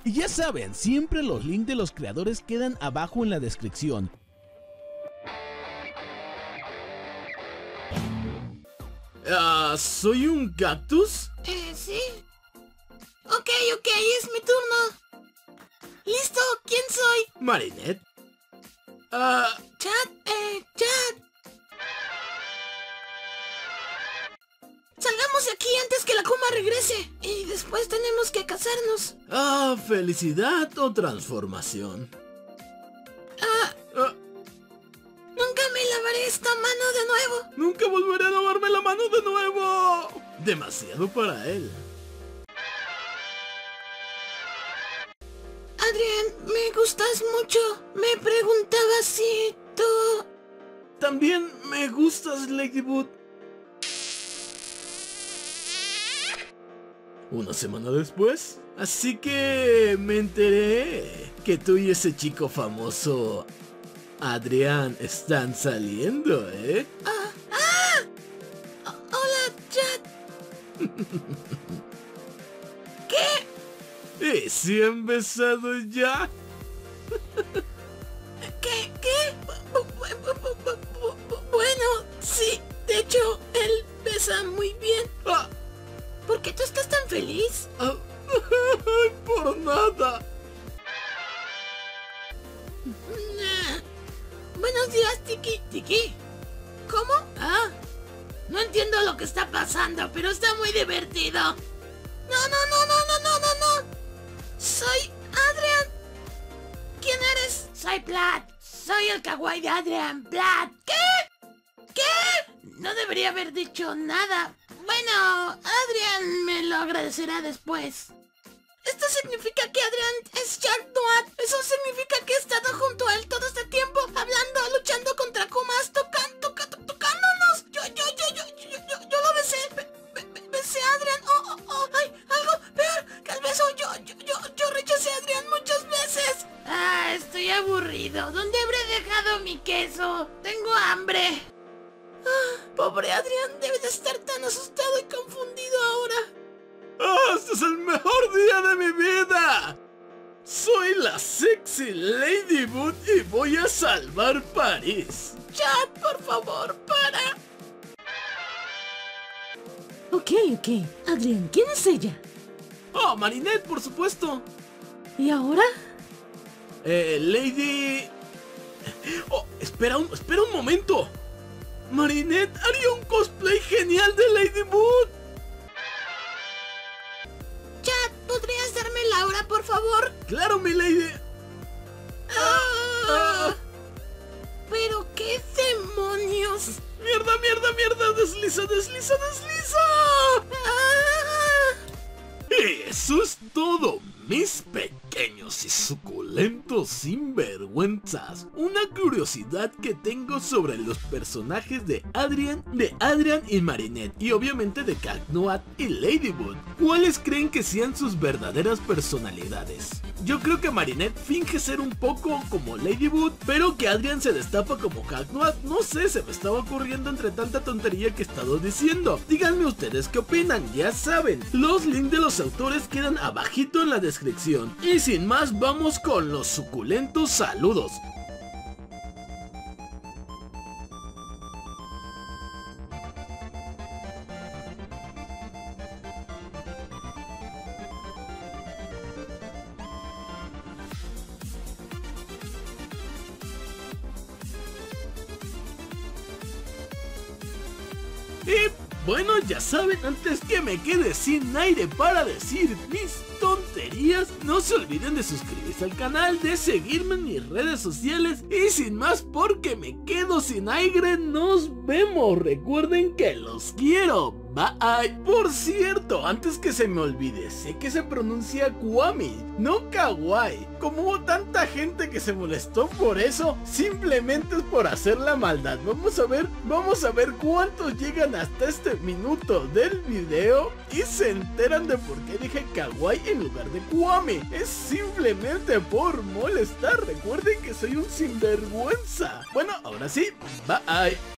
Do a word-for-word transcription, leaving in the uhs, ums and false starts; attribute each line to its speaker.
Speaker 1: Y ya saben, siempre los links de los creadores quedan abajo en la descripción.
Speaker 2: Ah, ¿soy un cactus?
Speaker 3: Eh, sí. Ok, ok, es mi turno. ¿Listo? ¿Quién soy?
Speaker 2: Marinette. Ah...
Speaker 3: Chad, eh, Chad. Salgamos de aquí antes que la Kuma regrese. Y después tenemos que casarnos.
Speaker 2: Ah, felicidad o transformación.
Speaker 3: Ah,
Speaker 2: Ah,
Speaker 3: nunca me lavaré esta mano de nuevo.
Speaker 2: nunca volveré a lavarme la mano de nuevo. Demasiado para él.
Speaker 3: Adrián, me gustas mucho. Me preguntaba si tú...
Speaker 2: También me gustas, Ladybug. Una semana después, así que me enteré que tú y ese chico famoso Adrián están saliendo, ¿eh?
Speaker 3: Ah, ah. O- hola, Chad. ¿Qué?
Speaker 2: ¿Y si han besado ya?
Speaker 3: ¿Qué? ¿Qué? Bu- bu- bu- bu- bu- bu- bu- Bueno, sí. De hecho, él besa muy bien.
Speaker 2: Ah,
Speaker 3: ¿Por qué tú estás tan feliz?
Speaker 2: ah, por nada.
Speaker 3: Nah. Buenos días, Tiki. ¿Tiki? ¿Cómo? Ah, no entiendo lo que está pasando, pero está muy divertido. No, no, no, no, no, no, no, no. Soy Adrián. ¿Quién eres? Soy Plat. Soy el kawaii de Adrián Plat. ¿Qué? ¿Qué? No debería haber dicho nada. Bueno, Adrián me lo agradecerá después. Esto significa que Adrián es Shark Noir. Eso significa que he estado junto a él todo este tiempo, hablando, luchando contra Kumas, tocando, toca, to- tocándonos. Yo, yo, yo, yo, yo, yo, yo lo besé. Be- be- be- besé a Adrián. Oh, oh, oh, ay, algo peor que el beso. Yo, yo, yo, yo rechacé a Adrián muchas veces. Ah, estoy aburrido. ¿Dónde habré dejado mi queso? Tengo hambre. Ah, pobre Adrián, debe de estar tan asustado y confundido ahora.
Speaker 2: ¡Ah, este es el mejor día de mi vida! Soy la sexy Ladybug y voy a salvar París.
Speaker 3: Chad, por favor, para.
Speaker 4: Ok, ok. Adrián, ¿quién es ella?
Speaker 2: Oh, Marinette, por supuesto.
Speaker 4: ¿Y ahora?
Speaker 2: Eh, Lady... Oh, espera un, espera un momento. Marinette haría un cosplay genial de Ladybug.
Speaker 3: Chad, ¿podrías darme la hora, por favor?
Speaker 2: Claro, mi lady.
Speaker 3: Ah, pero qué demonios.
Speaker 2: Mierda, mierda, mierda. Desliza, desliza, desliza.
Speaker 3: Ah,
Speaker 2: Y eso es todo, mis pequeños y suculentos sinvergüenzas. Una curiosidad que tengo sobre los personajes de Adrián, de Adrián y Marinette, y obviamente de Cacnoat y Ladybug. ¿Cuáles creen que sean sus verdaderas personalidades? Yo creo que Marinette finge ser un poco como Ladybug, pero que Adrián se destapa como Cacnoat. No sé, se me estaba ocurriendo entre tanta tontería que he estado diciendo. Díganme ustedes qué opinan, ya saben. Los links de los autores quedan abajito en la descripción. Y sin más, vamos con los suculentos saludos. Y bueno, ya saben, antes que me quede sin aire para decir mis tonterías, no se olviden de suscribirse al canal, de seguirme en mis redes sociales y sin más, porque me quedo sin aire, nos vemos. Recuerden que los quiero. Bye. Por cierto, antes que se me olvide, sé que se pronuncia Kwami, no Kawaii. Como hubo tanta gente que se molestó por eso, simplemente es por hacer la maldad. Vamos a ver, vamos a ver cuántos llegan hasta este minuto del video y se enteran de por qué dije Kawaii en lugar de Kwami. Es simplemente por molestar. Recuerden que soy un sinvergüenza. Bueno, ahora sí, bye.